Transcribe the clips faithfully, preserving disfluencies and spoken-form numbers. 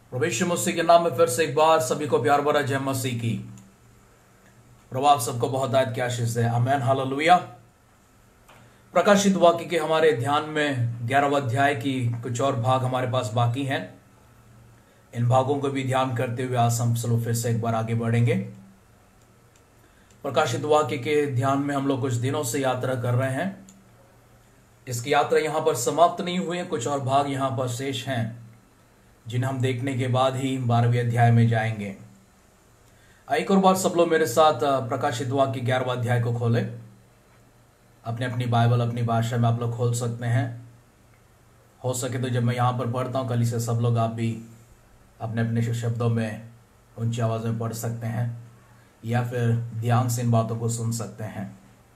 प्रभु यीशु मसीह के नाम में फिर से एक बार सभी को प्यार भरा जय मसीह की। प्रभु आप सबको बहुत आयत की आशीष दे। आमीन हालेलुया। प्रकाशित वाक्य के हमारे ध्यान में ग्यारहवें अध्याय की कुछ और भाग हमारे पास बाकी हैं। इन भागों को भी ध्यान करते हुए आज हम चलो फिर से एक बार आगे बढ़ेंगे। प्रकाशित वाक्य के ध्यान में हम लोग कुछ दिनों से यात्रा कर रहे हैं। इसकी यात्रा यहां पर समाप्त नहीं हुई है, कुछ और भाग यहां पर शेष हैं जिन्हें हम देखने के बाद ही बारहवें अध्याय में जाएंगे। एक और बार सब लोग मेरे साथ प्रकाशित वाक्य ग्यारहवें अध्याय को खोले। अपने अपनी बाइबल अपनी भाषा में आप लोग खोल सकते हैं। हो सके तो जब मैं यहाँ पर पढ़ता हूँ कल से सब लोग आप भी अपने अपने शब्दों में ऊंची आवाज में पढ़ सकते हैं या फिर ध्यान से इन बातों को सुन सकते हैं।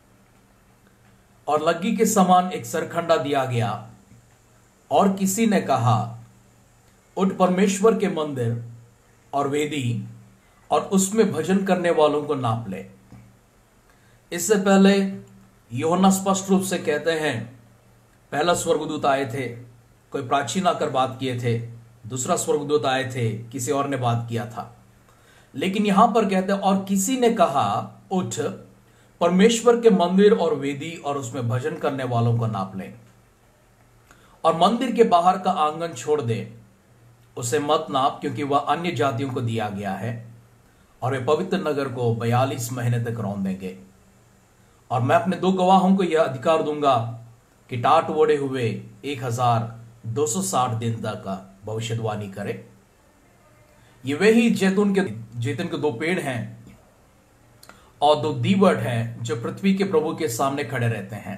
और लग्गी के समान एक सरखंडा दिया गया और किसी ने कहा, उठ परमेश्वर के मंदिर और वेदी और उसमें भजन करने वालों को नाप ले। इससे पहले यूहन्ना स्पष्ट रूप से कहते हैं, पहला स्वर्गदूत आए थे, कोई प्राचीन आकर बात किए थे, दूसरा स्वर्गदूत आए थे, किसी और ने बात किया था। लेकिन यहां पर कहते हैं और किसी ने कहा, उठ परमेश्वर के मंदिर और वेदी और उसमें भजन करने वालों को नाप ले और मंदिर के बाहर का आंगन छोड़ दे, उसे मत नाप, क्योंकि वह अन्य जातियों को दिया गया है और वे पवित्र नगर को बयालीस महीने तक रौंद देंगे। और मैं अपने दो गवाहों को यह अधिकार दूंगा कि टाट ओढ़े हुए एक हजार दो सौ साठ दिन तक भविष्यवाणी करे। ये वे ही जैतून के जैतून के दो पेड़ हैं और दो दीवट हैं जो पृथ्वी के प्रभु के सामने खड़े रहते हैं।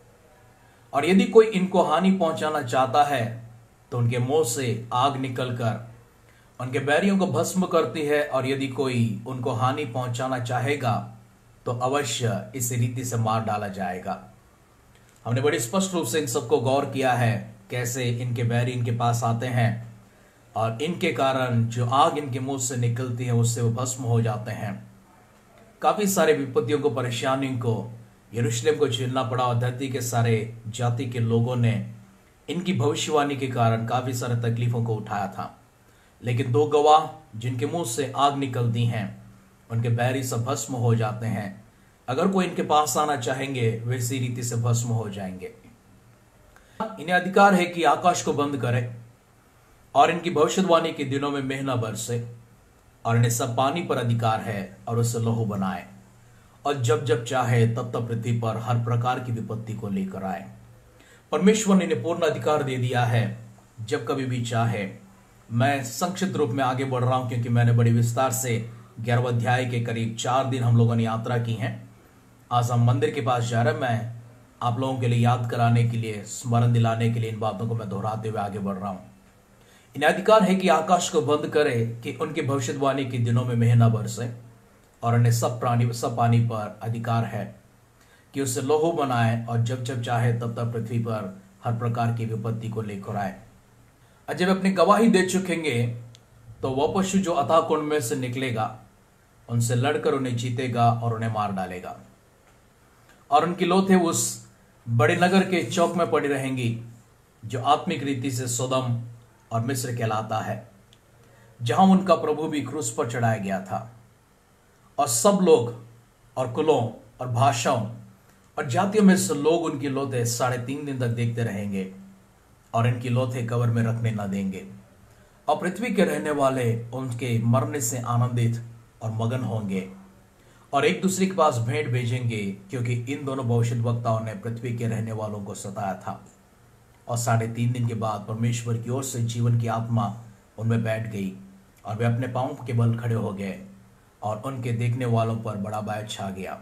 और यदि कोई इनको हानि पहुंचाना चाहता है तो उनके मुंह से आग निकलकर उनके बैरियों को भस्म करती है, और यदि कोई उनको हानि पहुंचाना चाहेगा तो अवश्य इस रीति से मार डाला जाएगा। हमने बड़ी स्पष्ट रूप से इन सबको गौर किया है, कैसे इनके बैरी इनके पास आते हैं और इनके कारण जो आग इनके मुंह से निकलती है उससे वो भस्म हो जाते हैं। काफी सारे विपत्तियों को, परेशानियों को यरूशलेम को झेलना पड़ा और धरती के सारे जाति के लोगों ने इनकी भविष्यवाणी के कारण काफी सारे तकलीफों को उठाया था। लेकिन दो गवाह जिनके मुंह से आग निकलती हैं उनके बैरी सब भस्म हो जाते हैं। अगर कोई इनके पास आना चाहेंगे वैसी रीति से भस्म हो जाएंगे। इन्हें अधिकार है कि आकाश को बंद करें और इनकी भविष्यवाणी के दिनों में मेह न बरसे, और इन्हें सब पानी पर अधिकार है और उसे लहू बनाए, और जब जब चाहे तब तब पृथ्वी पर हर प्रकार की विपत्ति को लेकर आए। परमेश्वर ने इन्हें पूर्ण अधिकार दे दिया है जब कभी भी चाहे। मैं संक्षिप्त रूप में आगे बढ़ रहा हूं क्योंकि मैंने बड़ी विस्तार से ग्यारहवें अध्याय के करीब चार दिन हम लोगों ने यात्रा की है। आज हम मंदिर के पास जा रहे हैं। मैं आप लोगों के लिए याद कराने के लिए, स्मरण दिलाने के लिए इन बातों को मैं दोहराते हुए आगे बढ़ रहा हूं। इन्हें अधिकार है कि आकाश को बंद करे कि उनकी भविष्यवाणी के दिनों में मेह न बरसे, और उन्हें सब प्राणी सब पानी पर अधिकार है कि उसे लोहो बनाए, और जब जब चाहे तब तब पृथ्वी पर हर प्रकार की विपत्ति को लेकर आए। और जब अपनी गवाही दे चुकेंगे तो वह पशु जो अथाह कुंड में से निकलेगा उनसे लड़कर उन्हें जीतेगा और उन्हें मार डालेगा, और उनकी लोथें उस बड़े नगर के चौक में पड़ी रहेंगी जो आत्मिक रीति से सोदम और मिस्र कहलाता है, जहां उनका प्रभु भी क्रूस पर चढ़ाया गया था। और सब लोग और कुलों और भाषाओं और जातियों में से लोग उनकी लोथें साढ़े तीन दिन तक देखते रहेंगे और इनकी लोथें कब्र में रखने न देंगे। और पृथ्वी के रहने वाले उनके मरने से आनंदित और मगन होंगे और एक दूसरे के पास भेंट भेजेंगे, क्योंकि इन दोनों भविष्यद्वक्ताओं ने पृथ्वी के रहने वालों को सताया था। और साढ़े तीन दिन के बाद परमेश्वर की ओर से जीवन की आत्मा उनमें बैठ गई और वे अपने पांवों के बल खड़े हो गए, और उनके देखने वालों पर बड़ा भय छा गया।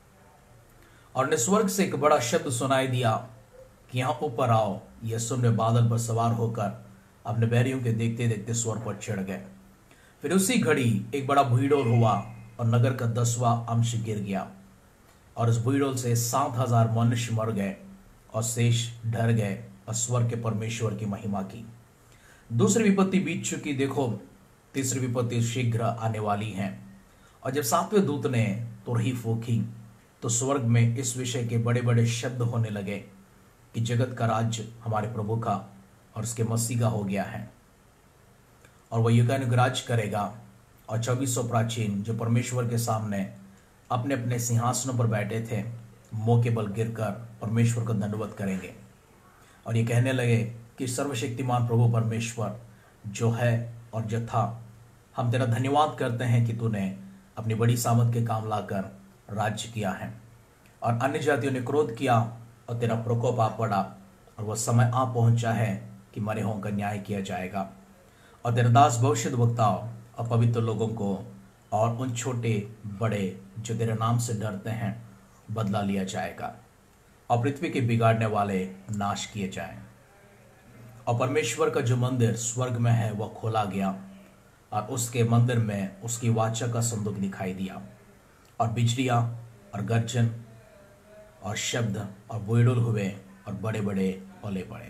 और ने स्वर्ग से एक बड़ा शब्द सुनाई दिया कि यहाँ ऊपर आओ। यह सुनने बादल पर सवार होकर अपने बैरियों के देखते देखते स्वर्ग पर चढ़ गए। फिर उसी घड़ी एक बड़ा भूईडोल हुआ और नगर का दसवां अंश गिर गया, और उस भूईडोल से सात हजार मनुष्य मर गए और शेष डर गए और स्वर्ग के परमेश्वर की महिमा की। दूसरी विपत्ति बीत चुकी, देखो तीसरी विपत्ति शीघ्र आने वाली है। और जब सातवें दूत ने तुरही फूंकी तो स्वर्ग में इस विषय के बड़े बड़े शब्द होने लगे कि जगत का राज्य हमारे प्रभु का और उसके मसीह का हो गया है, और वह युगानुराज करेगा। और चौबीसों प्राचीन जो परमेश्वर के सामने अपने अपने सिंहासनों पर बैठे थे, मुंह के बल गिरकर परमेश्वर को दंडवत करेंगे और ये कहने लगे कि सर्वशक्तिमान प्रभु परमेश्वर जो है और जो था, हम तेरा धन्यवाद करते हैं कि तूने अपनी बड़ी सामत के काम लाकर राज्य किया है और अन्य जातियों ने क्रोध किया और तेरा प्रकोप आ पड़ा और वह समय आ पहुंचा है कि मरे हों का न्याय किया जाएगा और तेरे दास भविष्यद्वक्ताओं और पवित्र लोगों को और उन छोटे बड़े जो तेरे नाम से डरते हैं बदला लिया जाएगा और पृथ्वी के बिगाड़ने वाले नाश किए जाएं। और परमेश्वर का जो मंदिर स्वर्ग में है वह खोला गया और उसके मंदिर में उसकी वाचा का संदूक दिखाई दिया और बिजलियां और गर्जन और शब्द और बुलबुल हुए और बड़े बड़े ओले पड़े।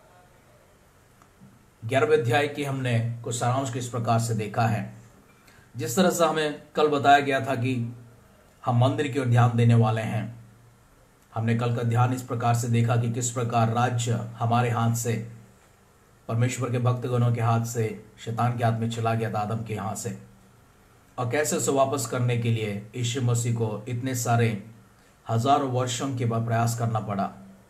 ग्यारहवें अध्याय की हमने कुछ सारांश को इस प्रकार से देखा है। जिस तरह से हमें कल बताया गया था कि हम मंदिर की ओर ध्यान देने वाले हैं, हमने कल का ध्यान इस प्रकार से देखा कि किस प्रकार राज्य हमारे हाथ से, परमेश्वर के भक्तगणों के हाथ से, शैतान के हाथ में चला गया था, आदम के हाथ से, और कैसे उसे वापस करने के लिए यीशु मसीह को इतने सारे हजारों वर्षों के बाद प्रयास करना पड़ा।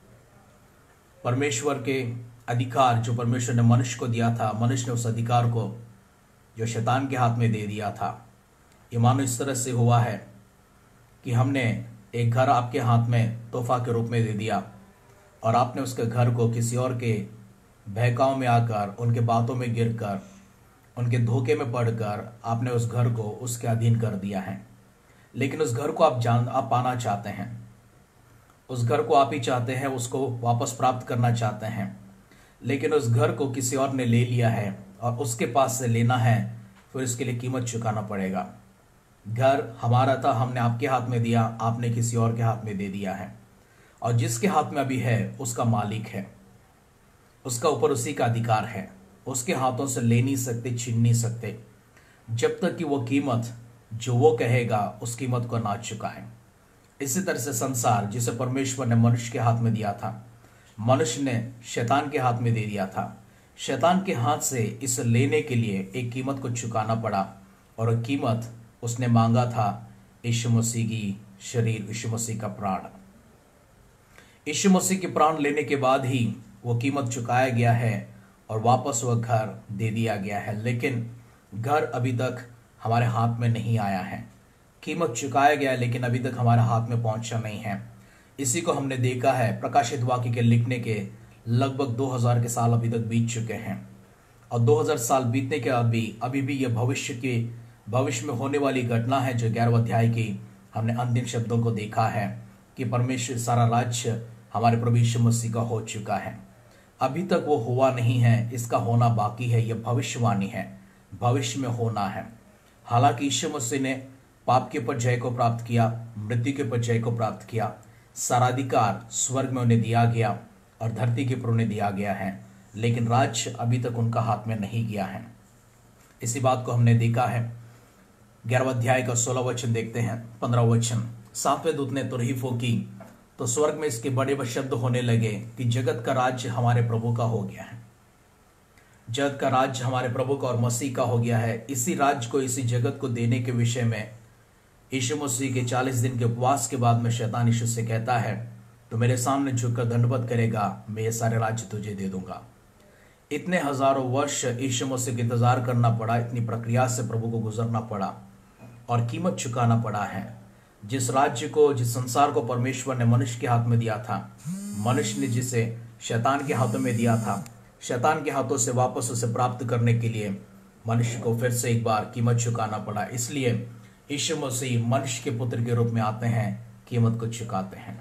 परमेश्वर के अधिकार जो परमेश्वर ने मनुष्य को दिया था, मनुष्य ने उस अधिकार को जो शैतान के हाथ में दे दिया था। ये मानो इस तरह से हुआ है कि हमने एक घर आपके हाथ में तोहफा के रूप में दे दिया और आपने उसके घर को किसी और के बहकाव में आकर, उनके बातों में गिरकर, उनके धोखे में पड़कर आपने उस घर को उसके अधीन कर दिया है। लेकिन उस घर को आप जान आप पाना चाहते हैं, उस घर को आप ही चाहते हैं, उसको वापस प्राप्त करना चाहते हैं, लेकिन उस घर को किसी और ने ले लिया है और उसके पास से लेना है, फिर इसके लिए कीमत चुकाना पड़ेगा। घर हमारा था, हमने आपके हाथ में दिया, आपने किसी और के हाथ में दे दिया है और जिसके हाथ में अभी है उसका मालिक है, उसका ऊपर उसी का अधिकार है, उसके हाथों से ले नहीं सकते, छीन नहीं सकते जब तक कि वो कीमत जो वो कहेगा उस कीमत को ना चुकाए। इसी तरह से संसार जिसे परमेश्वर ने मनुष्य के हाथ में दिया था, मनुष्य ने शैतान के हाथ में दे दिया था। शैतान के हाथ से इसे लेने के लिए एक कीमत को चुकाना पड़ा और वह कीमत उसने मांगा था यीशु मसीह की शरीर, यीशु मसीह का प्राण। यीशु मसीह के प्राण लेने के बाद ही वो कीमत चुकाया गया है और वापस वह घर दे दिया गया है। लेकिन घर अभी तक हमारे हाथ में नहीं आया है। कीमत चुकाया गया है लेकिन अभी तक हमारे हाथ में पहुंचा नहीं है। इसी को हमने देखा है। प्रकाशित वाक्य के लिखने के लगभग दो हज़ार के साल अभी तक बीत चुके हैं और दो हज़ार साल बीतने के बाद भी अभी भी यह भविष्य की भविष्य में होने वाली घटना है जो ग्यारहवें अध्याय की हमने अंतिम शब्दों को देखा है कि परमेश्वर सारा राज्य हमारे प्रभु यीशु मसीह का हो चुका है। अभी तक वो हुआ नहीं है, इसका होना बाकी है। यह भविष्यवाणी है, भविष्य में होना है। हालांकि यीशु मसीह ने पाप के ऊपर जय को प्राप्त किया, मृत्यु के ऊपर जय को प्राप्त किया, सारा अधिकार स्वर्ग में उन्हें दिया गया और धरती के ऊपर उन्हें दिया गया है, लेकिन राज्य अभी तक उनका हाथ में नहीं गया है। इसी बात को हमने देखा है। ग्यारहवें अध्याय का सोलह वचन देखते हैं, पंद्रह वचन। सातवें दूत ने तुरही फूकी तो स्वर्ग में इसके बड़े बड़े शब्द होने लगे कि जगत का राज्य हमारे प्रभु का हो गया है। जगत का राज्य हमारे प्रभु का और मसीह का हो गया है। इसी राज्य को, इसी जगत को देने के विषय में यीशु मसीह के चालीस दिन के उपवास के बाद में शैतान यीशु से कहता है, तो मेरे सामने झुककर दंडवत करेगा, मैं ये सारे राज्य तुझे दे दूंगा। इतने हजारों वर्ष यीशु मसीह का इंतजार करना पड़ा, इतनी प्रक्रिया से प्रभु को गुजरना पड़ा और कीमत चुकाना पड़ा है। जिस राज्य को, जिस संसार को परमेश्वर ने मनुष्य के हाथ में दिया था, मनुष्य ने जिसे शैतान के हाथों में दिया था, शैतान के हाथों से वापस उसे प्राप्त करने के लिए मनुष्य को फिर से एक बार कीमत चुकाना पड़ा। इसलिए यीशु मसीह मनुष्य के पुत्र के रूप में आते हैं, कीमत को चुकाते हैं।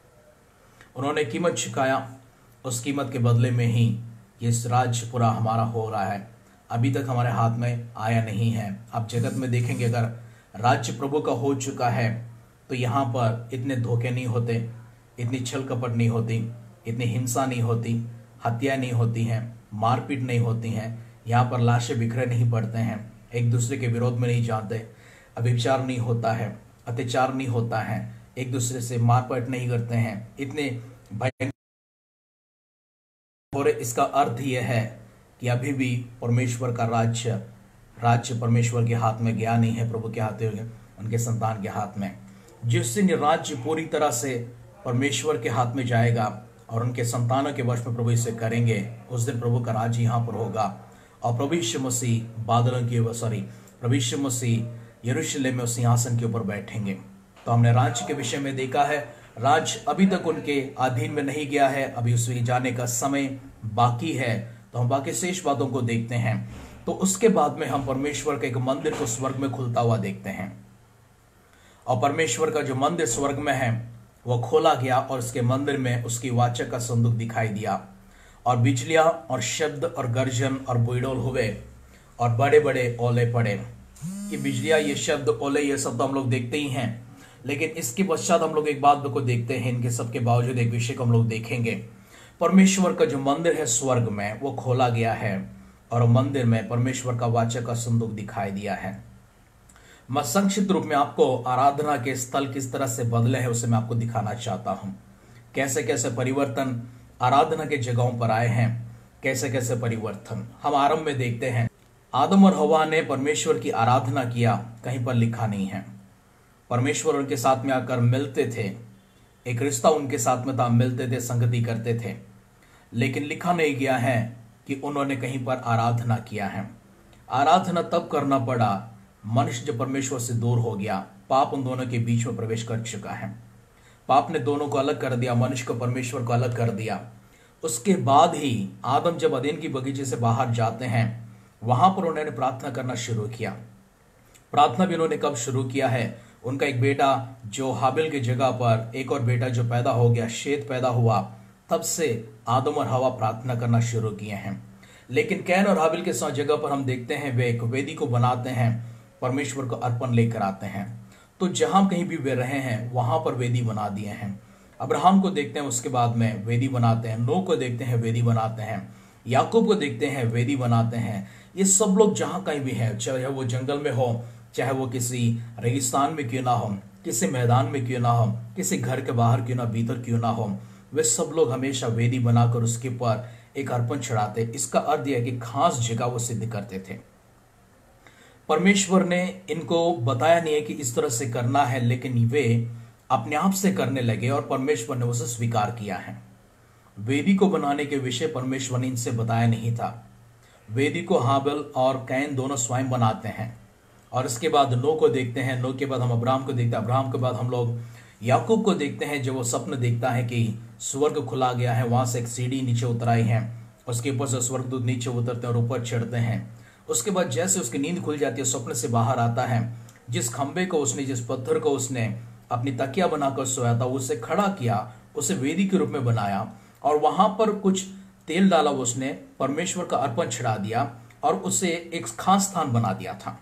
उन्होंने कीमत चुकाया, उस कीमत के बदले में ही ये राज्य पूरा हमारा हो रहा है। अभी तक हमारे हाथ में आया नहीं है। अब जगत में देखेंगे, अगर राज्य प्रभु का हो चुका है तो यहाँ पर इतने धोखे नहीं होते, इतनी छल कपट नहीं होती, इतनी हिंसा नहीं होती, हत्या नहीं होती हैं, मारपीट नहीं होती हैं, यहाँ पर लाशें बिखरे नहीं पड़ते हैं, एक दूसरे के विरोध में नहीं जाते, अभिचार नहीं होता है, अत्याचार नहीं होता है, एक दूसरे से मारपीट नहीं करते हैं। इतने भयंकर। और इसका अर्थ यह है कि अभी भी परमेश्वर का राज्य राज्य परमेश्वर के हाथ में गया नहीं है, प्रभु के हाथ में, उनके संतान के हाथ में। जिस दिन राज्य पूरी तरह से परमेश्वर के हाथ में जाएगा और उनके संतानों के वश में प्रभु इसे करेंगे, उस दिन प्रभु का राज्य यहाँ पर होगा और प्रभु यीशु मसीह बादलों की सॉरी प्रभु यीशु मसीह यरूशलेम में उस सिंहासन के ऊपर बैठेंगे। तो हमने राज्य के विषय में देखा है, राज्य अभी तक उनके अधीन में नहीं गया है, अभी उसके जाने का समय बाकी है। तो हम बाकी शेष बातों को देखते हैं। तो उसके बाद में हम परमेश्वर के एक मंदिर को स्वर्ग में खुलता हुआ देखते हैं और परमेश्वर का जो मंदिर स्वर्ग में है वह खोला गया और उसके मंदिर में उसकी वाचा का संदूक दिखाई दिया और बिजलियां और शब्द और गर्जन और बुइडोल हुए और बड़े बड़े ओले पड़े। ये बिजलियां, ये शब्द, ओले, ये सब तो हम लोग देखते ही हैं, लेकिन इसके पश्चात हम लोग एक बात को देखते हैं। इनके सबके बावजूद एक विषय को हम लोग देखेंगे। परमेश्वर का जो मंदिर है स्वर्ग में वो खोला गया है और मंदिर में परमेश्वर का वाचा का संदूक दिखाई दिया है। मैं संक्षिप्त रूप में आपको आराधना के स्थल किस तरह से बदले हैं उसे मैं आपको दिखाना चाहता हूं। कैसे कैसे परिवर्तन आराधना के जगहों पर आए हैं, कैसे कैसे परिवर्तन हम आरंभ में देखते हैं। आदम और हवा ने परमेश्वर की आराधना किया, कहीं पर लिखा नहीं है। परमेश्वर उनके साथ में आकर मिलते थे, एक रिश्ता उनके साथ में था, मिलते थे, संगति करते थे, लेकिन लिखा नहीं गया है कि उन्होंने कहीं पर आराधना किया है। आराधना तब करना पड़ा मनुष्य जब परमेश्वर से दूर हो गया, पाप उन दोनों के बीच में प्रवेश कर चुका है। पाप ने दोनों को अलग कर दिया, मनुष्य को परमेश्वर को अलग कर दिया। उसके बाद ही आदम जब अदन की बगीचे से बाहर जाते हैं, वहां पर उन्होंने प्रार्थना करना शुरू किया। प्रार्थना भी उन्होंने कब शुरू किया है? उनका एक बेटा जो हाबिल की जगह पर एक और बेटा जो पैदा हो गया, शेत पैदा हुआ, तब से आदम और हवा प्रार्थना करना शुरू किए हैं। लेकिन कैन और हाबिल के साथ जगह पर हम देखते हैं वे एक वेदी को बनाते हैं, परमेश्वर को अर्पण लेकर आते हैं। तो जहां कहीं भी वे रहे हैं वहां पर वेदी बना दिए हैं। अब्राहम को देखते हैं, उसके बाद में वेदी बनाते हैं। नूह को देखते हैं, वेदी बनाते हैं। याकूब को देखते हैं, वेदी बनाते हैं। ये सब लोग जहां कहीं भी हैं, चाहे वो जंगल में हो, चाहे वो किसी रेगिस्तान में क्यों ना हो, किसी मैदान में क्यों ना हो, किसी घर के बाहर क्यों ना, भीतर क्यों ना हो, वे सब लोग हमेशा वेदी बनाकर उसके ऊपर एक अर्पण चढ़ाते। इसका अर्थ यह है कि खास जगह वो सिद्ध करते थे। परमेश्वर ने इनको बताया नहीं है कि इस तरह से करना है, लेकिन वे अपने आप से करने लगे और परमेश्वर ने उसे स्वीकार किया है। वेदी को बनाने के विषय परमेश्वर ने इनसे बताया नहीं था। वेदी को हाबिल और कैन दोनों स्वयं बनाते हैं और इसके बाद नूह को देखते हैं। नूह के बाद हम अब्राहम को देखते हैं। अब्राहम के बाद हम लोग याकूब को देखते हैं, जो वो स्वप्न देखता है कि स्वर्ग खुला गया है, वहां से एक सीढ़ी नीचे उतर आई है, उसके ऊपर से स्वर्गदूत नीचे उतरते हैं और ऊपर चढ़ते हैं। उसके बाद जैसे उसकी नींद खुल जाती है, स्वप्न से बाहर आता है। जिस खंबे को उसने, जिस पत्थर को उसने अपनी तकिया बनाकर सोया था, उसे खड़ा किया, उसे वेदी के रूप में बनाया और वहां पर कुछ तेल डाला, उसने परमेश्वर का अर्पण चढ़ा दिया और उसे एक खास स्थान बना दिया था।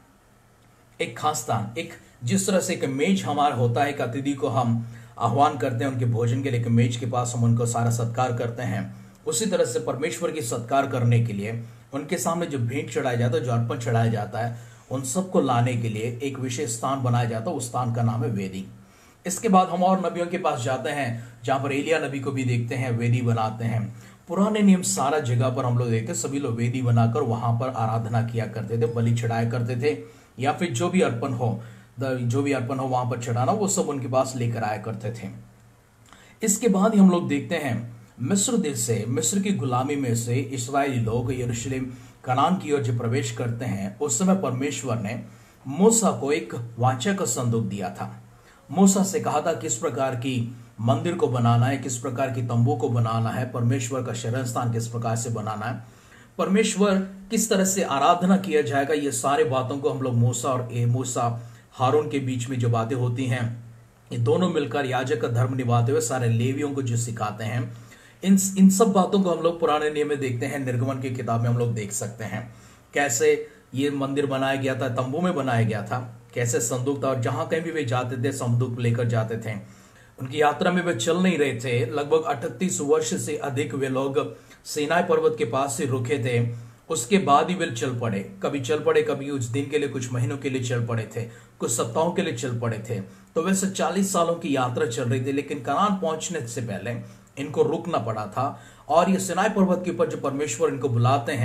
एक खास स्थान, एक जिस तरह से एक मेज हमारा होता है, एक अतिथि को हम आह्वान करते हैं उनके भोजन के लिए, मेज के पास हम उनको सारा सत्कार करते हैं, उसी तरह से परमेश्वर की सत्कार करने के लिए उनके सामने जो भेंट चढ़ाया जाता है, जो अर्पण चढ़ाया जाता है, उन सबको लाने के लिए एक विशेष स्थान बनाया जाता है। उस स्थान का नाम है वेदी। इसके बाद हम और नबियों के पास जाते हैं, जहां पर एलिया नबी को भी देखते हैं, वेदी बनाते हैं। पुराने नियम सारा जगह पर हम लोग देखते हैं, सभी लोग वेदी बनाकर वहां पर आराधना किया करते थे, बलि चढ़ाया करते थे, या फिर जो भी अर्पण हो जो भी अर्पण हो वहां पर चढ़ाना, वो सब उनके पास लेकर आया करते थे। इसके बाद ही हम लोग देखते हैं मिस्र देश से, मिस्र की गुलामी में से इस्राएली लोग यरूशलेम कनान की ओर जब प्रवेश करते हैं, उस समय परमेश्वर ने मूसा को एक वाचा का संदूक दिया था। मूसा से कहा था किस प्रकार की मंदिर को बनाना है, किस प्रकार की तंबू को बनाना है, परमेश्वर का शरण स्थान किस प्रकार से बनाना है, परमेश्वर किस तरह से आराधना किया जाएगा। ये सारे बातों को हम लोग मूसा और ए मूसा हारून के बीच में जो बातें होती हैं, ये दोनों मिलकर याजक का धर्म निभाते हुए सारे लेवियों को जो सिखाते हैं, इन इन सब बातों को हम लोग पुराने नियम में देखते हैं। निर्गमन की किताब में हम लोग देख सकते हैं कैसे ये मंदिर बनाया गया था, तंबू में बनाया गया था, कैसे संदूक था और जहां कहीं भी वे जाते थे संदूक लेकर जाते थे। उनकी यात्रा में वे चल नहीं रहे थे। लगभग अड़तीस वर्ष से अधिक वे लोग सीनाई पर्वत के पास से रुके थे। उसके बाद ही वे चल पड़े, कभी चल पड़े, कभी कुछ दिन के लिए, कुछ महीनों के लिए चल पड़े थे, कुछ सप्ताहों के लिए चल पड़े थे। तो वैसे चालीस सालों की यात्रा चल रही थी, लेकिन कनान पहुंचने से पहले इनको रुकना पड़ा था। और ये सीनाई पर्वत के ऊपर जो परमेश्वर इनको बुलाते हैं,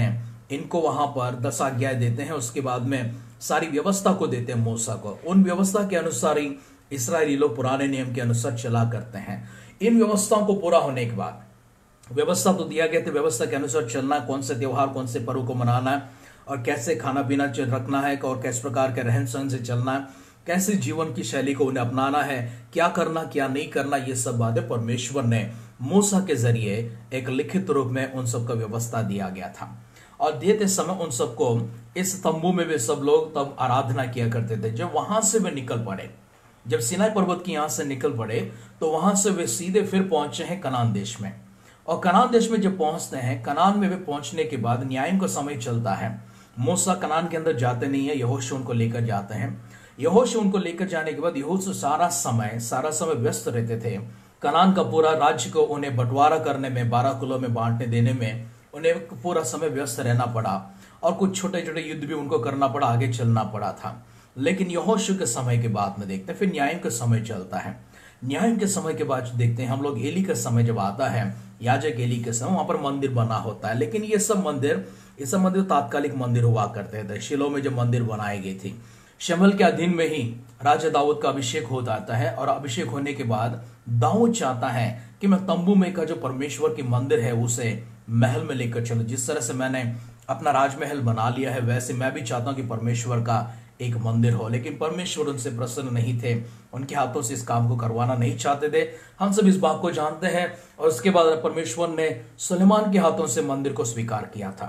इनको वहां पर दस आज्ञाएं देते हैं, उसके बाद में सारी व्यवस्था को देते हैं मूसा को। उन व्यवस्था के अनुसार ही इस्राएली लोग पुराने नियम के अनुसार चला करते हैं। इन व्यवस्थाओं को पूरा होने के बाद, व्यवस्था तो दिया गया था, व्यवस्था के अनुसार चलना, कौन से त्योहार कौन से पर्व को मनाना है और कैसे खाना पीना रखना है और किस प्रकार के रहन सहन से चलना है, कैसे जीवन की शैली को उन्हें अपनाना है, क्या करना क्या नहीं करना, ये सब बातें परमेश्वर ने मूसा के जरिए एक लिखित रूप में उन सबका व्यवस्था दिया गया था। और देते समय उन सबको इस तंबू में वे सब लोग तब आराधना किया करते थे। जब वहां से वे निकल पड़े, जब सिनाई पर्वत की यहां से निकल पड़े, तो वहां से वे सीधे फिर पहुंचे हैं कनान देश में। और कनान देश में जब पहुंचते हैं, कनान में वे पहुंचने के बाद न्याय का समय चलता है। मूसा कनान के अंदर जाते नहीं है, यहोशू उनको लेकर जाते हैं। यहोशू उनको लेकर जाने के बाद यहोशू सारा समय सारा समय व्यस्त रहते थे। कनान का पूरा राज्य को उन्हें बंटवारा करने में, बारह कुलों में बांटने देने में उन्हें पूरा समय व्यस्त रहना पड़ा और कुछ छोटे छोटे युद्ध भी उनको करना पड़ा, आगे चलना पड़ा था। लेकिन यहोशू के समय के बाद में देखते हैं फिर न्याय का समय चलता है। न्याय के समय के बाद देखते हैं हम लोग एली का समय जब आता है, याजक एली के समय, वहां पर मंदिर बना होता है। लेकिन ये सब मंदिर ये सब मंदिर तात्कालिक मंदिर हुआ करते थे। शिलो में जब मंदिर बनाई गई थी, शमूएल के अधीन में ही राजा दाऊद का अभिषेक हो जाता है। और अभिषेक होने के बाद दाऊद चाहता है कि मैं तंबू में का जो परमेश्वर की मंदिर है उसे महल में लेकर चलूं। जिस तरह से मैंने अपना राजमहल बना लिया है, वैसे मैं भी चाहता हूं कि परमेश्वर का एक मंदिर हो। लेकिन परमेश्वर उनसे प्रसन्न नहीं थे, उनके हाथों से इस काम को करवाना नहीं चाहते थे। हम सब इस बात को जानते हैं। और उसके बाद परमेश्वर ने सुलेमान के हाथों से मंदिर को स्वीकार किया था।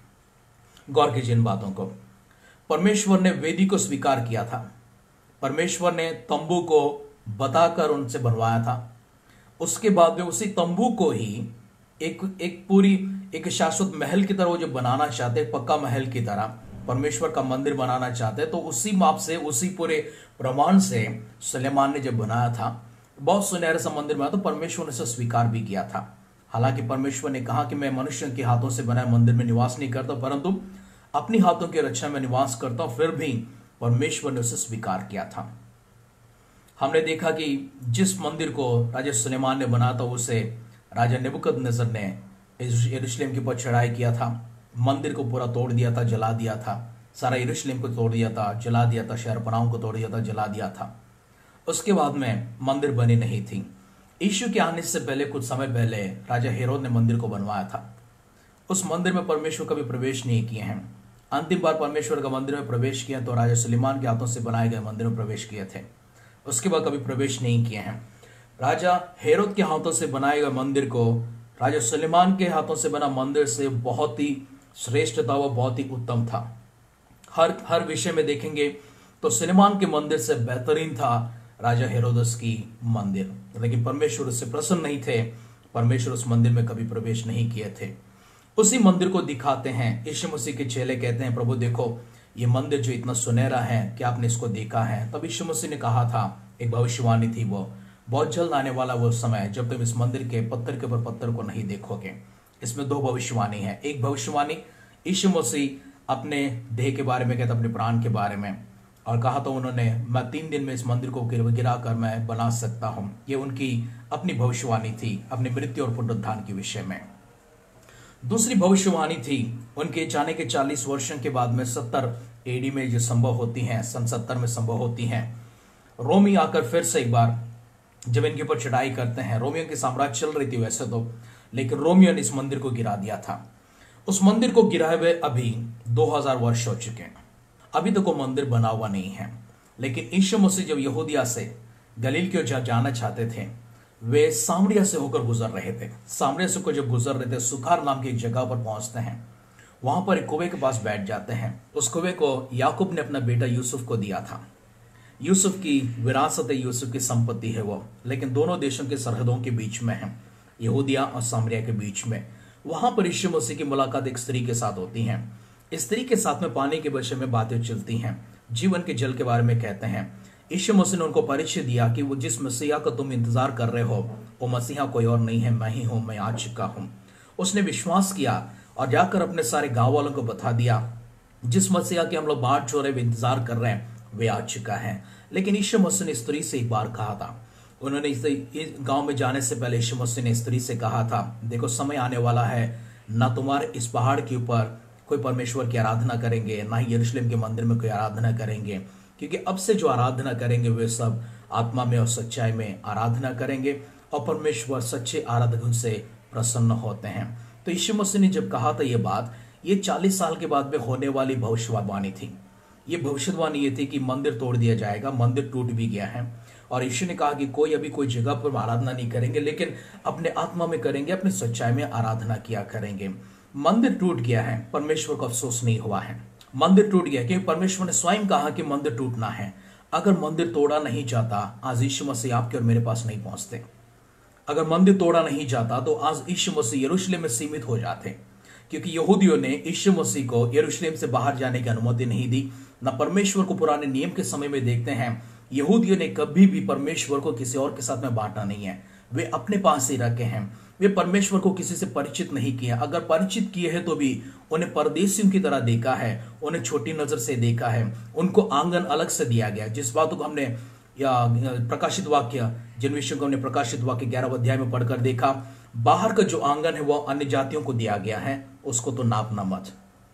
गौर कीजिए इन बातों को। परमेश्वर ने वेदी को स्वीकार किया था, परमेश्वर ने तंबू को बताकर उनसे बनवाया था। उसके बाद में उसी तंबू को ही एक एक पूरी एक शाश्वत महल की तरह वो जो बनाना चाहते, पक्का महल की तरह परमेश्वर का मंदिर बनाना चाहते, तो उसी माप से, उसी पूरे प्रमाण से सुलेमान ने जब बनाया था, बहुत सुनहरा सा मंदिर बनाया, तो परमेश्वर ने उसे स्वीकार भी किया था। हालांकि परमेश्वर ने कहा कि मैं मनुष्य के हाथों से बनाए मंदिर में निवास नहीं करता, परंतु अपनी हाथों की रक्षा में निवास करता हूं। फिर भी परमेश्वर ने उसे स्वीकार किया था। हमने देखा कि जिस मंदिर को राजा सुलेमान ने बनाया था, उसे राजा नेबुकदनेस्सर ने यरूशलेम के ऊपर चढ़ाई किया था। मंदिर को पूरा तोड़ दिया था, जला दिया था। सारा यरूशलेम को तोड़ दिया था, जला दिया था। शहरपनाहों को तोड़ दिया था, जला दिया था। उसके बाद में मंदिर बनी नहीं थी। यीशु के आने से पहले, कुछ समय पहले, राजा हेरोद ने मंदिर को बनवाया था। उस मंदिर में परमेश्वर कभी प्रवेश नहीं किए हैं। अंतिम बार परमेश्वर का मंदिर में प्रवेश किया तो राजा सुलेमान के हाथों से बनाए गए मंदिर में प्रवेश किए थे। उसके बाद कभी प्रवेश नहीं किए हैं। राजा हेरोद के हाथों से बनाए गए मंदिर को राजा सुलेमान के हाथों से बना मंदिर से बहुत ही श्रेष्ठ था, वो बहुत ही उत्तम था। हर हर विषय में देखेंगे तो सुलेमान के मंदिर से बेहतरीन था राजा हेरोदस की मंदिर। लेकिन परमेश्वर उससे प्रसन्न नहीं थे, परमेश्वर उस मंदिर में कभी प्रवेश नहीं किए थे। उसी मंदिर को दिखाते हैं। यीशु मसीह के चेले कहते हैं, प्रभु देखो ये मंदिर जो इतना सुनहरा है, क्या आपने इसको देखा है? तब यीशु मसीह ने कहा था, एक भविष्यवाणी थी, वो बहुत जल्द आने वाला वो समय जब तुम इस मंदिर के पत्थर के ऊपर पत्थर को नहीं देखोगे। इसमें दो भविष्यवाणी है। एक भविष्यवाणी यीशु मसीह अपने देह के बारे में कहता, अपने प्राण के बारे में, और कहा तो उन्होंने, मैं तीन दिन में इस मंदिर को गिरा कर मैं बना सकता हूं। ये उनकी अपनी भविष्यवाणी थी अपनी मृत्यु और पुनरुत्थान के विषय में। दूसरी भविष्यवाणी थी उनके जाने के चालीस वर्षों के बाद में, सत्तर एडी में जो संभव होती हैं, सन सत्तर में संभव होती हैं। रोमी आकर फिर से एक बार जब इनके ऊपर चढ़ाई करते हैं। रोमियों की साम्राज्य चल रही थी वैसे तो, लेकिन रोमियो ने इस मंदिर को गिरा दिया था। उस मंदिर को गिराए हुए अभी दो हज़ार वर्ष हो चुके हैं। अभी तक वो मंदिर बना हुआ नहीं है। लेकिन यीशु मसीह जब यहूदिया से गलील की ओर जाना चाहते थे, वे सामरिया से होकर गुजर रहे थे। सामरिया से को जब गुजर रहे थे, सुखार नाम की एक जगह पर पहुंचते हैं। वहां पर एक कुएं के पास बैठ जाते हैं। उस कुएं को याकूब ने अपना बेटा यूसुफ को दिया था। यूसुफ की विरासत है, यूसुफ की संपत्ति है वो, लेकिन दोनों देशों के सरहदों के बीच में है, यहूदिया और सामरिया के बीच में। वहां पर यीशु मसीह की मुलाकात एक स्त्री के साथ होती है। इस स्त्री के साथ में पानी के विषय में बातें चलती हैं, जीवन के जल के बारे में कहते हैं। यीशु मसीह ने उनको परिचय दिया कि वो जिस मसीहा का तुम इंतजार कर रहे हो, वो मसीहा कोई और नहीं है, मैं ही हूं, मैं आ चुका हूं। उसने विश्वास किया और जाकर अपने सारे गांव वालों को बता दिया, जिस मसीहा के हम लोग बाट जोड़े इंतजार कर रहे हैं, वे आ चुका है। लेकिन यीशु मसीह ने स्त्री से एक बार कहा था, उन्होंने इस गांव में जाने से पहले यीशु मसीह ने स्त्री से कहा था, देखो समय आने वाला है, ना तुम्हारे इस पहाड़ के ऊपर कोई परमेश्वर की आराधना करेंगे, ना ही यरूशलेम के मंदिर में कोई आराधना करेंगे, क्योंकि अब से जो आराधना करेंगे वे सब आत्मा में और सच्चाई में आराधना करेंगे और परमेश्वर सच्चे आराधकों से प्रसन्न होते हैं। तो यीशु मसीह ने जब कहा था ये बात, ये चालीस साल के बाद में होने वाली भविष्यवाणी थी। ये भविष्यवाणी ये थी कि मंदिर तोड़ दिया जाएगा, मंदिर टूट भी गया है। और यीशु ने कहा कि कोई अभी कोई जगह पर आराधना नहीं करेंगे, लेकिन अपने आत्मा में करेंगे, अपनी सच्चाई में आराधना किया करेंगे। मंदिर टूट गया है, परमेश्वर को अफसोस नहीं हुआ है। मंदिर टूट गया क्योंकि परमेश्वर ने स्वयं कहा कि मंदिर टूटना है। अगर मंदिर तोड़ा नहीं जाता, आज यीशु मसीह आपके और मेरे पास नहीं पहुंचते। अगर मंदिर तोड़ा नहीं जाता तो आज यीशु मसीह यरूशलेम में सीमित हो जाते, क्योंकि यहूदियों ने यीशु मसीह को यरूशलेम से बाहर जाने की अनुमति नहीं दी। न परमेश्वर को पुराने नियम के समय में देखते हैं, यहूदियों ने कभी भी परमेश्वर को किसी और के साथ में बांटा नहीं है। वे अपने पास ही रखे हैं। वे परमेश्वर को किसी से परिचित नहीं किए। अगर परिचित किए हैं तो भी उन्हें परदेशियों की तरह देखा है, उन्हें छोटी नजर से देखा है, उनको आंगन अलग से दिया गया। जिस बातों को हमने या प्रकाशित वाक्य, जिन विषयों को हमने प्रकाशित वाक्य ग्यारह अध्याय में पढ़कर देखा, बाहर का जो आंगन है वह अन्य जातियों को दिया गया है, उसको तो नापना मत।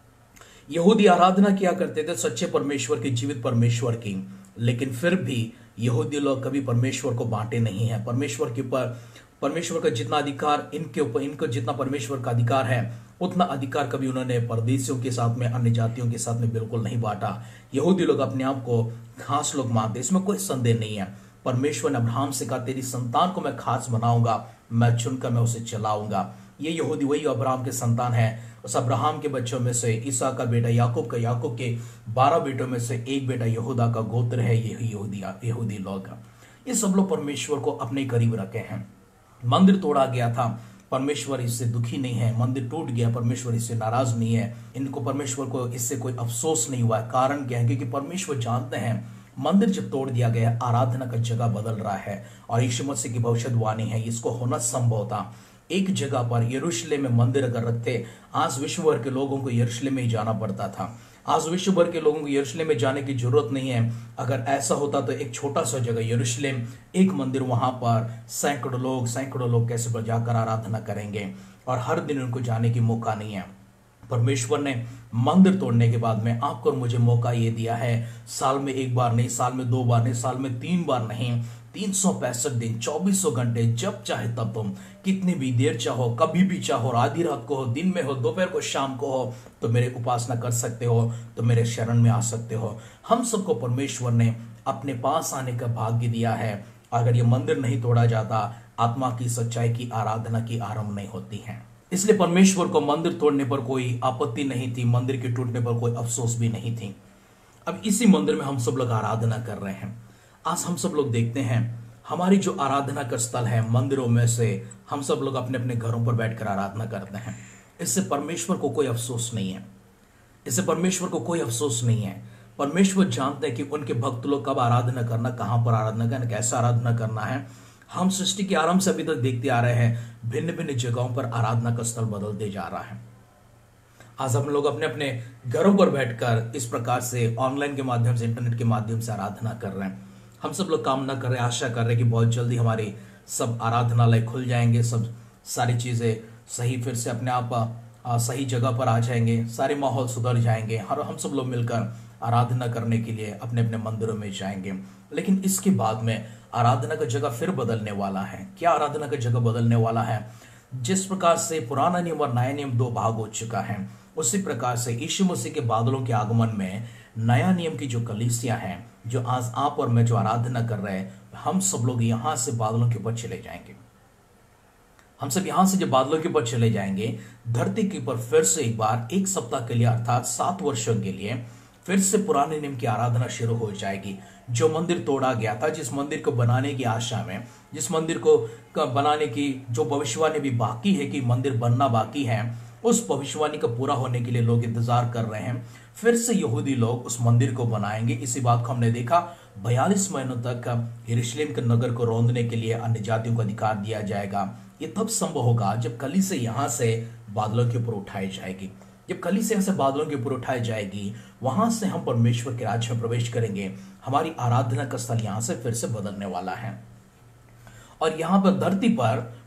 यहूदी आराधना किया करते थे सच्चे परमेश्वर की, जीवित परमेश्वर की, लेकिन फिर भी यहूदी लोग कभी परमेश्वर को बांटे नहीं है। परमेश्वर के ऊपर परमेश्वर का जितना अधिकार इनके ऊपर, इनको जितना परमेश्वर का अधिकार है, उतना अधिकार कभी उन्होंने परदेशियों के साथ में, अन्य जातियों के साथ में बिल्कुल नहीं बांटा। यहूदी लोग अपने आप को खास लोग मानते, इसमें कोई संदेह नहीं है। परमेश्वर ने अब्राहम से कहा, तेरी संतान को मैं खास बनाऊंगा, मैं चुनकर मैं उसे चलाऊंगा। ये यहूदी वही अब्राहम के संतान है। उस अब्राहम के बच्चों में से ईसा का बेटा याकूब का, याकूब के बारह बेटों में से एक बेटा यहूदा का गोत्र है। ये यहूदी यहूदी लोग, ये सब लोग परमेश्वर को अपने करीब रखे हैं। मंदिर तोड़ा गया था, परमेश्वर इससे दुखी नहीं है। मंदिर टूट गया, परमेश्वर इससे नाराज नहीं है। इनको परमेश्वर को इससे कोई अफसोस नहीं हुआ है। कारण क्या है? क्योंकि परमेश्वर जानते हैं मंदिर जब तोड़ दिया गया है, आराधना का जगह बदल रहा है और यीशु मसीह की भविष्यवाणी है, इसको होना संभव था। एक जगह पर यरूशलेम में मंदिर अगर रखते, आज विश्व भर के लोगों को यरूशलेम में ही जाना पड़ता था। आज विश्व भर के लोगों को यरूशलेम में जाने की जरूरत नहीं है। अगर ऐसा होता तो एक छोटा सा जगह यरूशलेम, एक मंदिर, वहां पर सैकड़ों लोग सैकड़ों लोग कैसे पर जाकर आराधना करेंगे और हर दिन उनको जाने की मौका नहीं है। परमेश्वर ने मंदिर तोड़ने के बाद में आपको और मुझे मौका ये दिया है, साल में एक बार नहीं, साल में दो बार नहीं, साल में तीन बार नहीं, तीन सौ पैंसठ दिन, चौबीसों घंटे, जब चाहे तब तुम कितनी भी देर चाहो, कभी भी चाहो, आधी रात को हो, दिन में हो, दोपहर को, शाम को हो, तो मेरे उपासना कर सकते हो, तो मेरे शरण में आ सकते हो। हम सबको परमेश्वर ने अपने पास आने का भाग्य दिया है। अगर ये मंदिर नहीं तोड़ा जाता, आत्मा की सच्चाई की आराधना की आरंभ नहीं होती है। इसलिए परमेश्वर को मंदिर तोड़ने पर कोई आपत्ति नहीं थी, मंदिर के टूटने पर कोई अफसोस भी नहीं थी। अब इसी मंदिर में हम सब लोग आराधना कर रहे हैं। आज हम सब लोग देखते हैं हमारी जो आराधना का स्थल है, मंदिरों में से हम सब लोग अपने अपने घरों पर बैठकर आराधना करते हैं। इससे परमेश्वर को कोई अफसोस नहीं है। इससे परमेश्वर को कोई अफसोस नहीं है। परमेश्वर जानते हैं कि उनके भक्त लोग कब आराधना करना, कहां पर आराधना करना, कैसे आराधना करना है। हम सृष्टि के आरंभ से अभी तक देखते आ रहे हैं, भिन्न भिन्न जगहों पर आराधना का स्थल बदलते जा रहा है। आज हम लोग अपने अपने घरों पर बैठकर इस प्रकार से ऑनलाइन के माध्यम से, इंटरनेट के माध्यम से आराधना कर रहे हैं। हम सब लोग कामना कर रहे हैं, आशा कर रहे हैं कि बहुत जल्दी हमारी सब आराधनालय खुल जाएंगे, सब सारी चीजें सही फिर से अपने आप आ, सही जगह पर आ जाएंगे, सारे माहौल सुधर जाएंगे और हम सब लोग मिलकर आराधना करने के लिए अपने अपने मंदिरों में जाएंगे। लेकिन इसके बाद में आराधना का जगह फिर बदलने वाला है। क्या आराधना का जगह बदलने वाला है? जिस प्रकार से पुराना नियम और नया नियम दो भाग हो चुका है, उसी प्रकार से यीशु मसीह के बादलों के आगमन में नया नियम की जो कलीसिया है, जो आज आप और मैं जो आराधना कर रहे हैं, हम सब लोग यहां से बादलों के ऊपर चले जाएंगे। हम सब यहां से जब बादलों के ऊपर चले जाएंगे, धरती के ऊपर फिर से एक बार एक सप्ताह के लिए अर्थात सात वर्षों के लिए फिर से पुराने नियम की आराधना शुरू हो जाएगी। जो मंदिर तोड़ा गया था, जिस मंदिर को बनाने की आशा में, जिस मंदिर को बनाने की जो भविष्यवाणी भी बाकी है कि मंदिर बनना बाकी है, उस भविष्यवाणी का पूरा होने के लिए लोग इंतजार कर रहे हैं। फिर से यहूदी लोग उस मंदिर को बनाएंगे। इसी बात को हमने देखा, बयालीस महीनों तक यरूशलेम के नगर को रौंदने के लिए अन्य जातियों को अधिकार दिया जाएगा। ये तब संभव होगा जब कलीसिया यहां से बादलों के ऊपर उठाई जाएगी। जब कलीसिया से बादलों के ऊपर उठाई जाएगी, वहां से हम परमेश्वर के राज्य में प्रवेश करेंगे। हमारी आराधना का स्थल यहां से फिर से बदलने वाला है और यहां पर धरती पर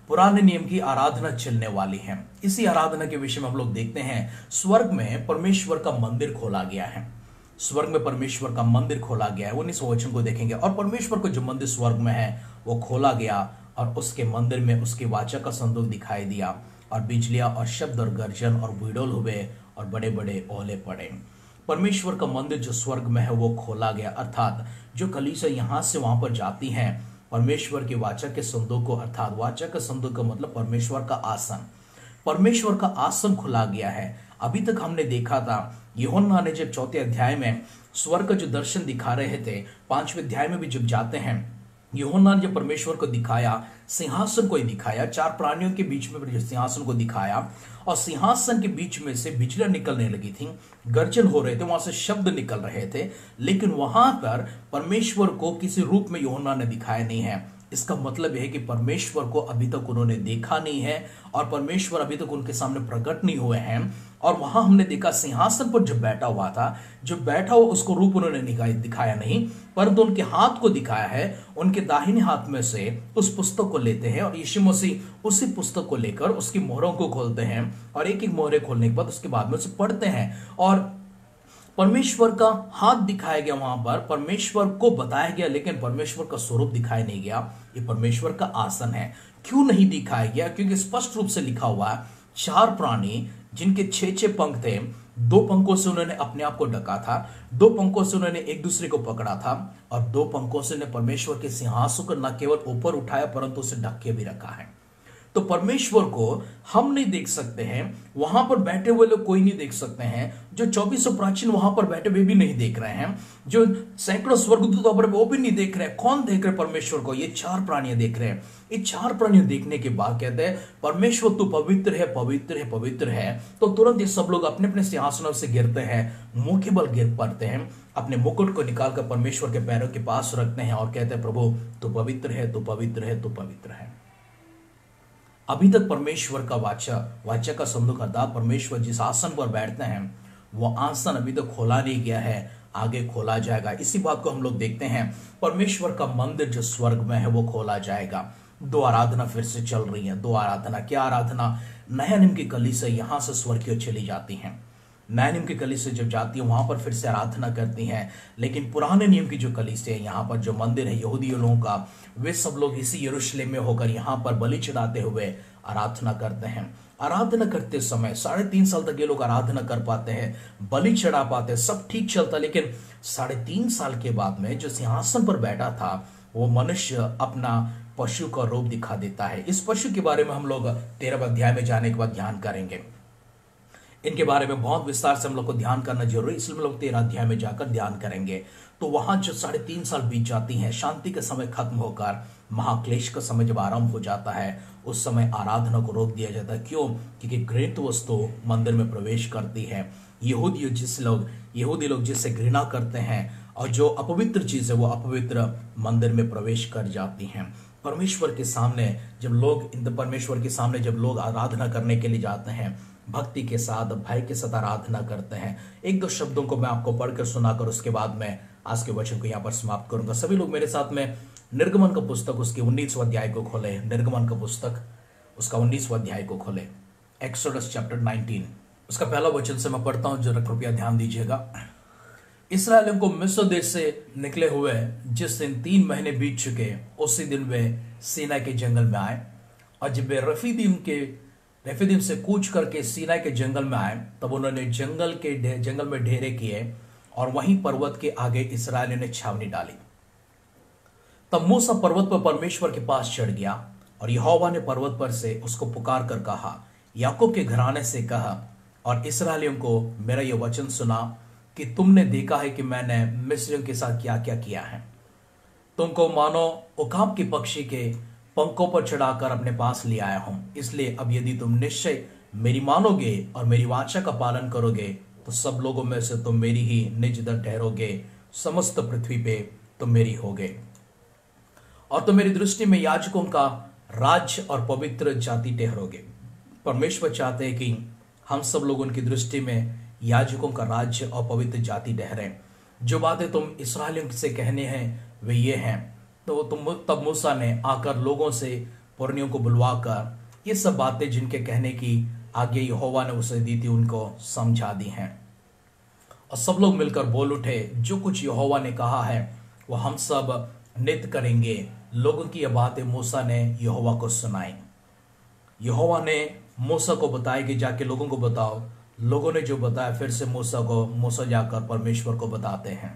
पुराने नियम की आराधना चलने वाली है। इसी आराधना के विषय में हम लोग देखते हैं, स्वर्ग में परमेश्वर का मंदिर खोला गया है। स्वर्ग में परमेश्वर का मंदिर खोला गया है, उन्नीसवें वचन को देखेंगे। और परमेश्वर को जो मंदिर स्वर्ग में है वो खोला गया, और उसके मंदिर में उसकी वाचा का संदूक दिखाई दिया, और बिजलियां और शब्द और गर्जन और भूडोल हुए और बड़े बड़े ओले पड़े। परमेश्वर का मंदिर जो स्वर्ग में है वो खोला गया, अर्थात जो कलीसिया यहां से वहां पर जाती हैं, परमेश्वर की वाचा के संदूक को, अर्थात वाचा का संदूक का मतलब परमेश्वर का आसन, परमेश्वर का आसन खुला गया है। अभी तक हमने देखा था यूहन्ना ने जब चौथे अध्याय में स्वर्ग का जो दर्शन दिखा रहे थे, पांचवें अध्याय में भी जब जाते हैं, यूहन्ना ने जब परमेश्वर को दिखाया, सिंहासन को ही दिखाया, चार प्राणियों के बीच में सिंहासन को दिखाया, और सिंहासन के बीच में से बिजलियां निकलने लगी थी, गर्जन हो रहे थे, वहां से शब्द निकल रहे थे, लेकिन वहां पर परमेश्वर को किसी रूप में यूहन्ना ने दिखाया नहीं है। इसका मतलब यह है कि परमेश्वर को अभी तक उन्होंने देखा नहीं है, और परमेश्वर अभी तक उनके सामने प्रकट नहीं हुए हैं। और वहां हमने देखा सिंहासन पर जो बैठा हुआ था, जो बैठा हुआ उसको रूप उन्होंने दिखाया नहीं, परंतु उनके हाथ को दिखाया है। उनके दाहिने हाथ में से उस पुस्तक को लेते हैं, और यीशु मसीह उसी पुस्तक को लेकर उसकी मोहरों को खोलते हैं, और एक एक मोहरे खोलने के बाद उसके बाद में उसे पढ़ते हैं, और परमेश्वर का हाथ दिखाया गया। वहां पर परमेश्वर को बताया गया, लेकिन परमेश्वर का स्वरूप दिखाया नहीं गया। ये परमेश्वर का आसन है। क्यों नहीं दिखाया गया? क्योंकि स्पष्ट रूप से लिखा हुआ है, चार प्राणी जिनके छह छह पंख थे, दो पंखों से उन्होंने अपने आप को ढका था, दो पंखों से उन्होंने एक दूसरे को पकड़ा था, और दो पंखों से उन्होंने परमेश्वर के सिंहासन को न केवल ऊपर उठाया परंतु उसे ढक के भी रखा है। तो परमेश्वर को हम नहीं देख सकते हैं, वहां पर बैठे हुए लोग कोई नहीं देख सकते हैं, जो चौबीसों प्राचीन वहां पर बैठे हुए भी नहीं देख रहे हैं, जो सैकड़ों स्वर्गदूत पर वो भी नहीं देख रहे हैं। कौन देख रहे परमेश्वर को? ये चार प्राणियां देख रहे हैं। ये चार प्राणियों देखने के बाद कहते हैं, परमेश्वर तू पवित्र है, पवित्र है, पवित्र है। तो तुरंत ये सब लोग अपने अपने सिंहासनों से गिरते हैं, मुंह के बल गिर पड़ते हैं, अपने मुकुट को निकालकर परमेश्वर के पैरों के पास रखते हैं और कहते हैं, प्रभु तू पवित्र है, तू पवित्र है, तू पवित्र है। अभी तक परमेश्वर का वाचा वाचा का संदूक, अर्थात परमेश्वर जिस आसन पर बैठते हैं वो आसन अभी तक खोला नहीं गया है, आगे खोला जाएगा। इसी बात को हम लोग देखते हैं, परमेश्वर का मंदिर जो स्वर्ग में है वो खोला जाएगा। दो आराधना फिर से चल रही है। दो आराधना, क्या आराधना? नया नियम की कलीसिया यहां से स्वर्ग की ओर चली जाती हैं, नया नियम की कलीसिया जब जाती है वहां पर फिर से आराधना करती हैं, लेकिन पुराने नियम की जो कलीसिया है, यहाँ पर जो मंदिर है यहूदी लोगों का, वे सब लोग इसी यरूशलेम में होकर यहाँ पर बलि चढ़ाते हुए आराधना करते हैं। आराधना करते समय साढ़े तीन साल तक ये लोग आराधना कर पाते हैं, बलि चढ़ा पाते हैं, सब ठीक चलता, लेकिन साढ़े तीन साल के बाद में जो सिंहासन पर बैठा था वो मनुष्य अपना पशु का रूप दिखा देता है। इस पशु के बारे में हम लोग तेरहवें अध्याय में जाने के बाद ध्यान करेंगे। इनके बारे में बहुत विस्तार से हम लोग को ध्यान करना जरूरी, इसलिए हम लोग तेरह अध्याय में जाकर ध्यान करेंगे। तो वहां जो साढ़े तीन साल बीत जाती हैं, शांति का समय खत्म होकर महाक्लेश का समय जब आरंभ हो जाता है, उस समय आराधना को रोक दिया जाता है। क्यों? क्योंकि घृणित वस्तु मंदिर में प्रवेश करती है। यहूदी जिस लोग यहूदी लोग जिससे घृणा करते हैं, और जो अपवित्र चीज है वो अपवित्र मंदिर में प्रवेश कर जाती हैं। परमेश्वर के सामने जब लोग इन परमेश्वर के सामने जब लोग आराधना करने के लिए जाते हैं, भक्ति के साथ, भय के साथ आराधना करते हैं। एक दो शब्दों को मैं आपको पढ़कर सुनाकर उसके बाद मैं आज के वचन को यहाँ पर समाप्त करूंगा। सभी लोग मेरे साथ में निर्गमन का पुस्तक उसके उन्नीसवें अध्याय को खोले। निर्गमन का पुस्तक उसका उन्नीसवें अध्याय को खोले। एक्सोडस चैप्टर नाइनटीन, उसका पहला वचन से मैं पढ़ता हूं, जरा कृपया ध्यान दीजिएगा। इस्राएलियों को मिस्र देश से निकले हुए जिस दिन तीन महीने बीत चुके, उसी दिन वे सीना के जंगल में आए, और जब वे रफीदीम के रेफीदीम से कूच करके सीना के जंगल में आए, तब उन्होंने जंगल के जंगल में डेरे किए, और वहीं पर्वत के आगे इस्राएलियों ने छावनी डाली। तब मूसा पर्वत पर परमेश्वर के पास चढ़ गया, और यहोवा ने पर्वत पर से उसको पुकार कर कहा, याकूब के घराने से कहा और इस्राएलियों को मेरा यह वचन सुना कि तुमने देखा है कि मैंने मिस्रियों के साथ क्या क्या किया है। तुमको मानो उकाब के पक्षी के पंखों पर चढ़ाकर अपने पास ले आया हूं। इसलिए अब यदि तुम निश्चय मेरी मानोगे और मेरी वाचा का पालन करोगे, तो सब लोगों में से तुम मेरी ही निज दर ठहरोगे, समस्त पृथ्वी पे तुम मेरी होगे, और तुम मेरी दृष्टि में याजकों का राज्य और पवित्र जाति ठहरोगे। परमेश्वर चाहते हैं कि हम सब लोग उनकी दृष्टि में याजकों का राज्य और पवित्र जाति ठहरे। जो बातें तुम इस्राएलियों से कहने हैं वे ये हैं। तो तुम तब मूसा ने आकर लोगों से पुरनियों को बुलवाकर ये सब बातें जिनके कहने की आज्ञा यहोवा ने उसे दी थी उनको समझा दी हैं। और सब लोग मिलकर बोल उठे, जो कुछ यहोवा ने कहा है वो हम सब नित्य करेंगे। लोगों की यह बातें मूसा ने यहोवा को सुनाई। यहोवा ने मूसा को बताया कि जाके लोगों को बताओ। लोगों ने जो बताया फिर से मूसा को मूसा जाकर परमेश्वर को बताते हैं।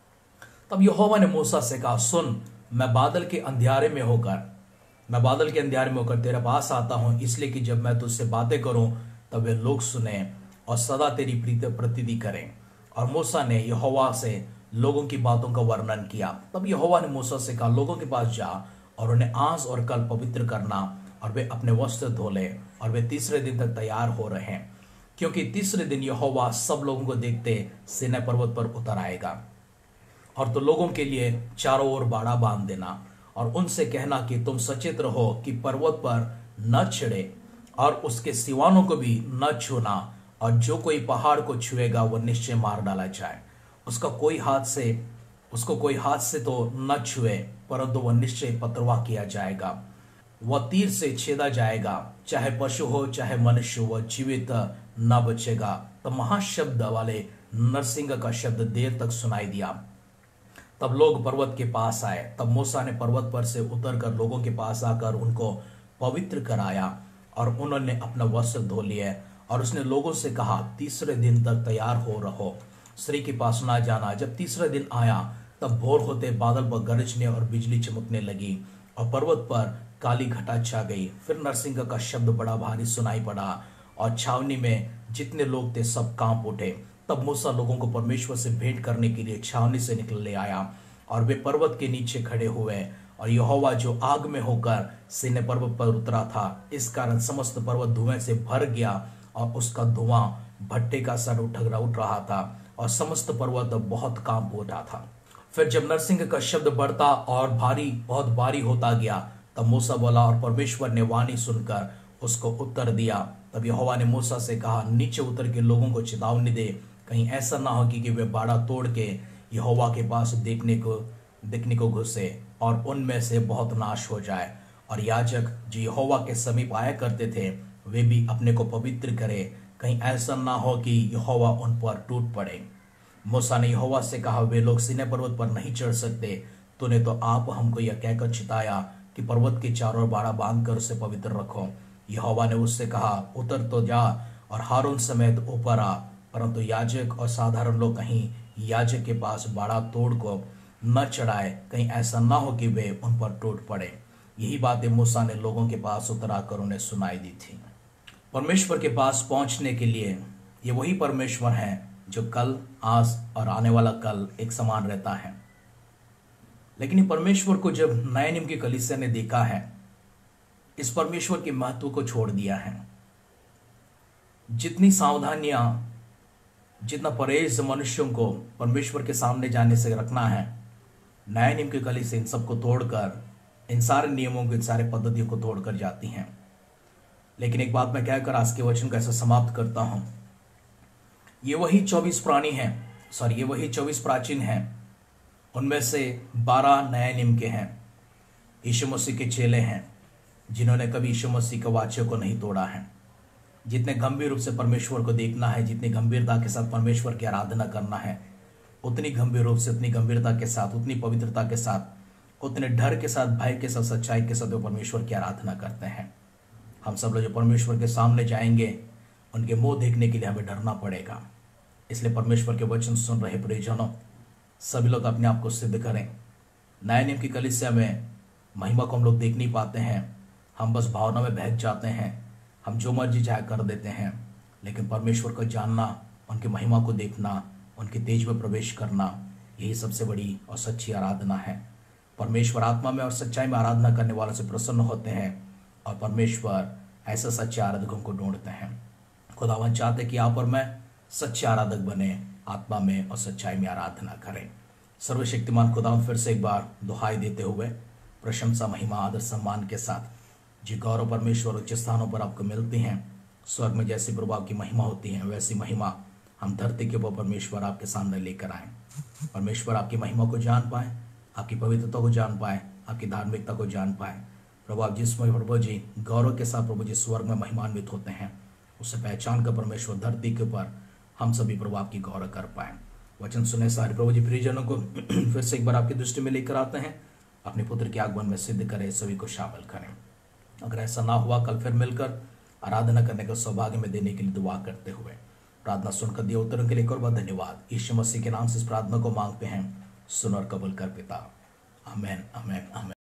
तब यहोवा ने मूसा से कहा, सुन, मैं बादल के अंधियारे में होकर मैं बादल के अंधियारे में होकर तेरे पास आता हूं, इसलिए कि जब मैं तुझसे बातें करूं तब वे लोग सुने और सदा तेरी प्रीति प्रतिधि करें। और मूसा ने यहोवा से लोगों की बातों का वर्णन किया। तब यहोवा ने मूसा से कहा, लोगों के पास जा और उन्हें आज और कल पवित्र करना, और वे अपने वस्त्र धो ले, और वे तीसरे दिन तक तैयार हो रहे हैं, क्योंकि तीसरे दिन यहोवा सब लोगों को देखते सीनै पर्वत पर उतर आएगा। और तो लोगों के लिए चारों ओर बाड़ा बांध देना, और उनसे कहना कि तुम सचेत रहो कि पर्वत पर न चढ़े और उसके सिवानों को भी न छूना, और जो कोई पहाड़ को छुएगा वह निश्चय मार डाला जाए। उसका कोई हाथ से उसको कोई हाथ से तो न छुए, परंतु वह निश्चय पतरवा किया जाएगा। वह तीर से छेदा जाएगा, चाहे पशु हो चाहे मनुष्य, वह जीवित न बचेगा। तब महाशब्द वाले नरसिंह का शब्द देर तक सुनाई दिया। तब लोग पर्वत के पास आए। तब मूसा ने पर्वत पर से उतरकर लोगों के पास आकर उनको पवित्र कराया, और उन्होंने अपना वस्त्र धो लिए। और उसने लोगों से कहा, तीसरे दिन तक तैयार हो रहो, स्त्री के पास ना जाना। जब तीसरा दिन आया तब भोर होते बादल पर गरजने और बिजली चमकने लगी, और पर्वत पर काली घटा छा गई। फिर नरसिंह का शब्द बड़ा भारी सुनाई पड़ा, और छावनी में जितने लोग थे सब कांप उठे। तब मूसा लोगों को परमेश्वर से भेंट करने के लिए छावनी से निकल ले आया, और वे पर्वत के नीचे खड़े हुए। और यहोवा जो आग में होकर सीनै पर्वत पर उतरा था, इस कारण समस्त पर्वत धुएं से भर गया, और उसका धुआं भट्टे का सा उठ उठ रहा था, और समस्त पर्वत बहुत कांप उठा था। फिर जब नरसिंह का शब्द बढ़ता और भारी बहुत भारी होता गया, तब मूसा बोला, और परमेश्वर ने वाणी सुनकर उसको उत्तर दिया। तब यहोवा ने मूसा से कहा, नीचे उतर के लोगों को चेतावनी दे, कहीं ऐसा ना हो कि, कि वे बाड़ा तोड़ के यहोवा के पास देखने को देखने को घुसे, और उनमें से बहुत नाश हो जाए। और याजक जो यहोवा के समीप आया करते थे वे भी अपने को पवित्र करे, कहीं ऐसा ना हो कि यहोवा उन पर टूट पड़े। मूसा ने यहोवा से कहा, वे लोग सीनै पर्वत पर नहीं चढ़ सकते। तूने तो आप हमको यह कहकर चिताया कि पर्वत के चारों ओर बाड़ा बांध कर उसे पवित्र रखो। यहोवा ने उससे कहा, उतर तो जा और हारून समेत ऊपर आ, परंतु याजक और साधारण लोग कहीं याजक के पास बाड़ा तोड़ को न चढ़ाए, कहीं ऐसा ना हो कि वे उन पर टूट पड़े। यही बातें मूसा ने लोगों के पास उतर आकर उन्हें सुनाई दी थी। परमेश्वर के पास पहुंचने के लिए ये वही परमेश्वर है जो कल, आज और आने वाला कल एक समान रहता है। लेकिन परमेश्वर को जब नए नियम की कलीसिया ने देखा है, इस परमेश्वर के महत्व को छोड़ दिया है। जितनी सावधानियां, जितना परहेज मनुष्यों को परमेश्वर के सामने जाने से रखना है, नए नियम की कलीसिया इन सबको तोड़कर, इन सारे नियमों को, इन सारे पद्धतियों को तोड़कर जाती हैं। लेकिन एक बात मैं कहकर आज के वचन को ऐसा समाप्त करता हूं, ये वही चौबीस प्राणी हैं, सॉरी ये वही चौबीस प्राचीन हैं, उनमें से बारह नए नियम के हैं, यीशु मसीह के चेले हैं, जिन्होंने कभी यीशु मसीह के वाचे को नहीं तोड़ा है। जितने गंभीर रूप से परमेश्वर को देखना है, जितनी गंभीरता के साथ परमेश्वर की आराधना करना है, उतनी गंभीर रूप से, उतनी गंभीरता के साथ, उतनी पवित्रता के साथ, उतने डर के साथ, भय के साथ, सच्चाई के साथ वो परमेश्वर की आराधना करते हैं। हम सब लोग जो परमेश्वर के सामने जाएंगे, उनके मुंह देखने के लिए हमें डरना पड़ेगा। इसलिए परमेश्वर के वचन सुन रहे प्रियजनों, सभी लोग अपने आप को सिद्ध करें। नए नियम की कलीसिया में महिमा को हम लोग देख नहीं पाते हैं, हम बस भावना में बहक जाते हैं, हम जो मर्जी चाहे कर देते हैं। लेकिन परमेश्वर को जानना, उनकी महिमा को देखना, उनके तेज में प्रवेश करना, यही सबसे बड़ी और सच्ची आराधना है। परमेश्वर आत्मा में और सच्चाई में आराधना करने वालों से प्रसन्न होते हैं, और परमेश्वर ऐसे सच्चे आराधकों को ढूंढते हैं। खुदावन चाहते कि आप और मैं सच्चे आराधक बने, आत्मा में और सच्चाई में आराधना करें। सर्वशक्तिमान खुदावन फिर से एक बार दुहाई देते हुए प्रशंसा, महिमा, आदर, सम्मान के साथ जी गौरव परमेश्वर उच्च स्थानों पर आपको मिलती हैं। स्वर्ग में जैसी प्रभु आपकी महिमा होती है, वैसी महिमा हम धरती के ऊपर परमेश्वर आपके सामने लेकर आए। परमेश्वर आपकी महिमा को जान पाए, आपकी पवित्रता को जान पाए, आपकी धार्मिकता को जान पाए। प्रभु आप जिसमें प्रभु जी गौरव के साथ प्रभु जी स्वर्ग में महिमान्वित होते हैं, उसे पहचान कर परमेश्वर धरती के ऊपर हम सभी प्रभु आपकी गौरव कर पाए। वचन सुने सारे प्रभु जी प्रियजनों को फिर से एक बार आपकी दृष्टि में लेकर आते हैं, अपने पुत्र के आगमन में सिद्ध करें, सभी को शामिल करें। अगर ऐसा ना हुआ, कल फिर मिलकर आराधना करने का सौभाग्य में देने के लिए दुआ करते हुए प्रार्थना सुनकर दिए उत्तरों के लिए एक और बार धन्यवाद। यीशु मसीह के नाम से इस प्रार्थना को मांगते हैं, सुन और कबूल कर पिता। आमेन, आमेन, आमेन।